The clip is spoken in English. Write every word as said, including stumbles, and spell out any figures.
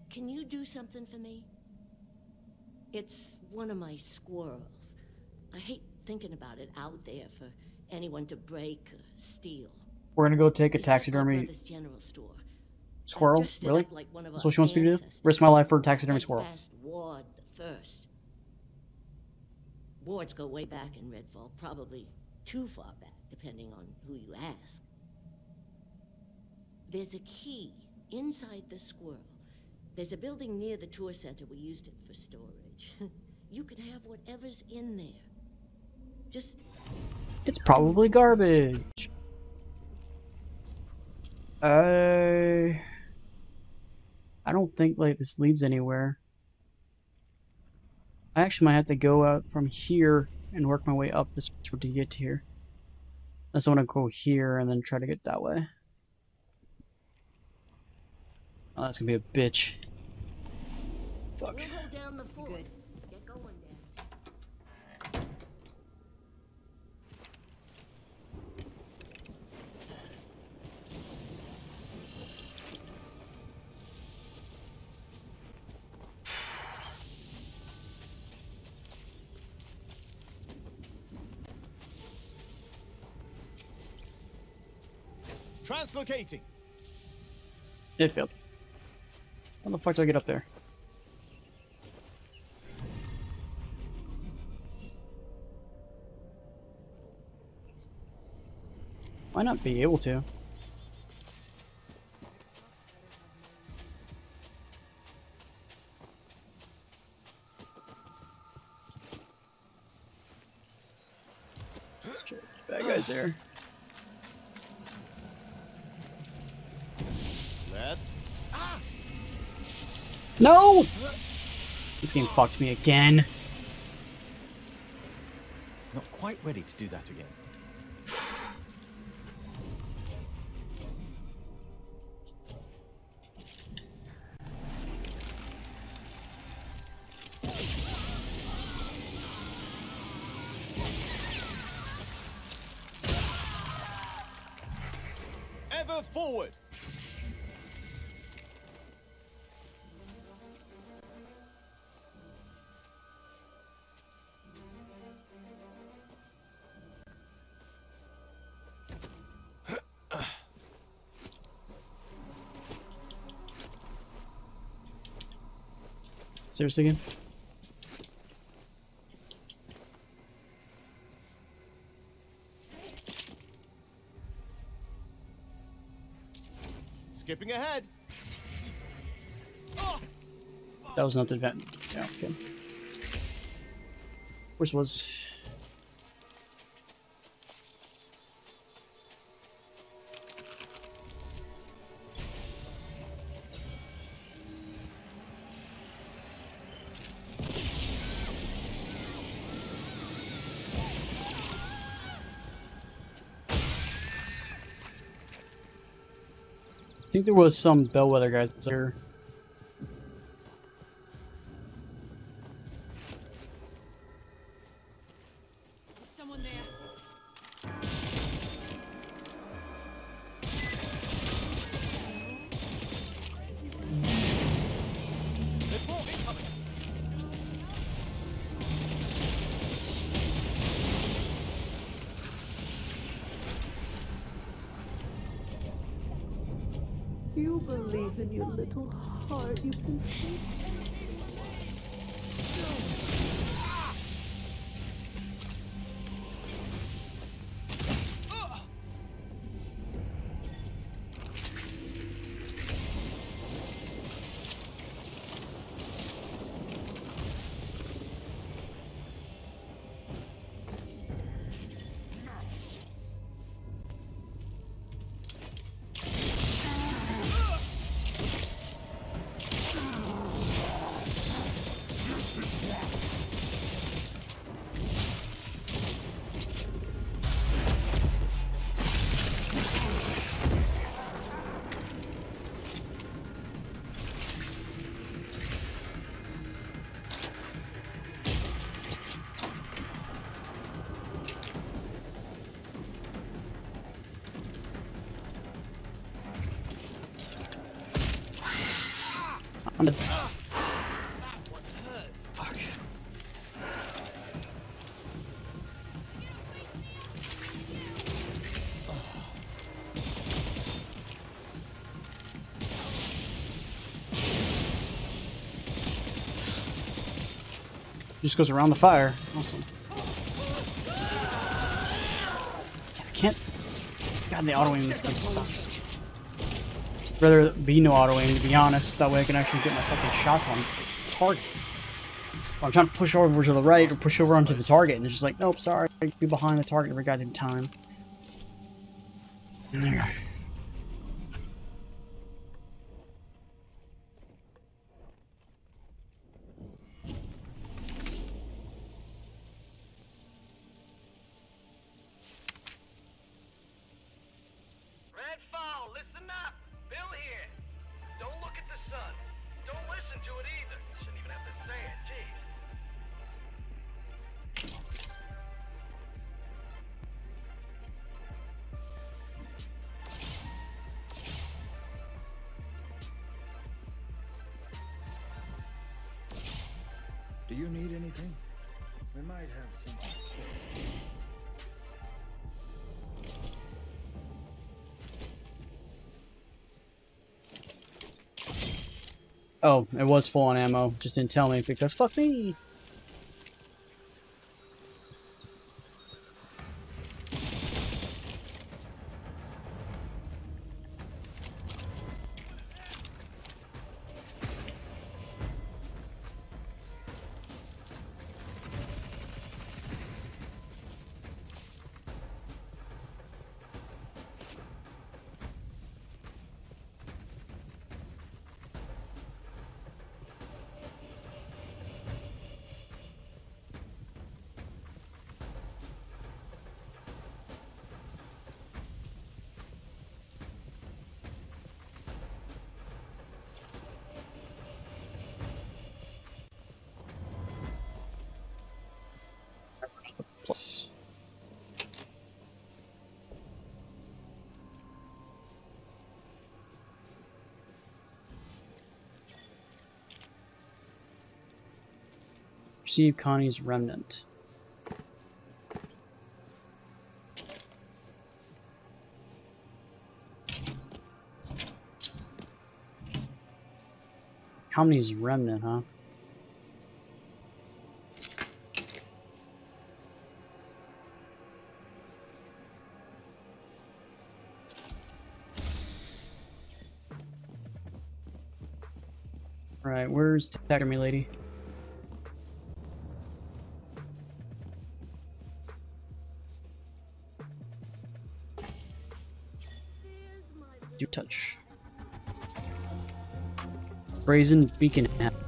can you do something for me? It's one of my squirrels. I hate thinking about it out there for anyone to break or steal. We're gonna go take a It's at my taxidermy brother's general store. squirrel? Dressed it Really? up like one of That's our what she wants me to do? ancestors. Risk my life for a taxidermy squirrel. Steadfast Ward the First. Wards go way back in Redfall, probably too far back, depending on who you ask. There's a key inside the squirrel. There's a building near the tour center. We used it for storage. You can have whatever's in there. Just... It's probably garbage. Uh, I don't think like this leads anywhere. I actually might have to go out from here and work my way up this road to get here. Unless I want to go here and then try to get that way. Oh, that's gonna be a bitch. Fuck. We'll hold down the fort. Good. Get going, Dan. Translocating. It failed. How the fuck do I get up there? Why not be able to? Shit, bad guys there. Let. Ah! No! This game fucked me again. Not quite ready to do that again. Ever forward. Seriously again? Skipping ahead. That was not the event. Yeah, okay. Where's was? I think there was some bellwether guys there. Is someone there? There's more incoming. You believe in your little heart, you can see. I'm dead. That one hurt. Fuck. Just goes around the fire. Awesome. I can't. God, the auto aim in this game sucks. Rather be no auto aim, to be honest. That way I can actually get my fucking shots on target. Or I'm trying to push over to the right or push over onto the target, and it's just like, nope, sorry, be behind the target every goddamn time. And there. Redfall, listen up! Bill here! Don't look at the sun. Don't listen to it either. Shouldn't even have to say it, jeez. Do you need anything? We might have something. Oh, it was full on ammo. Just didn't tell me because fuck me. Plus. Receive Connie's remnant. Connie's remnant, huh? Right, where's Taxidermy Lady? Do touch. Brazen Beacon hat.